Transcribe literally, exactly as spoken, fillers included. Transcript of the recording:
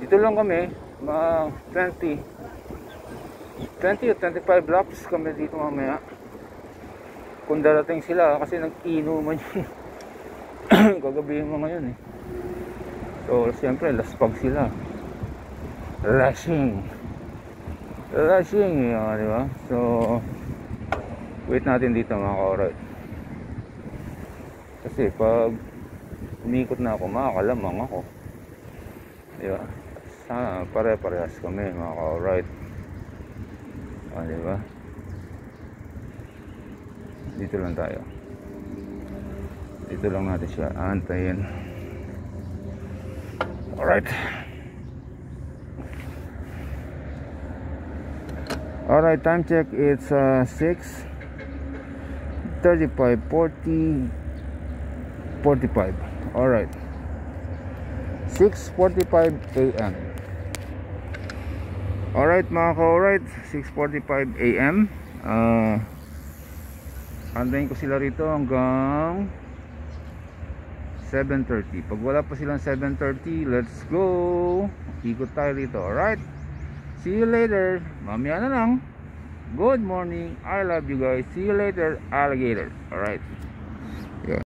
Dito lang kami, mga twenty twenty o twenty-five laps kami dito mamaya. Kung darating sila, kasi nag-inuman yun kagabi mo ngayon eh. So siyempre laspag sila, rushing rushing yun, di ba? So wait natin dito mga ka-alright, kasi pag umikot na ako makakalamang ako, di ba? Sana pare-parehas kami mga ka-alright, ah, di ba? Dito lang tayo, dito lang natin siya antayin. Alright, alright, time check, it's uh, six thirty-five, forty, forty-five. Alright, six forty-five a m Alright mga ka-alright, six forty-five a m uh, antayin ko sila rito hanggang seven thirty. Pag wala pa silang seven thirty, let's go, ikot tayo rito. Alright, see you later, mamaya na lang. Good morning, I love you guys, see you later alligator. Alright, yeah.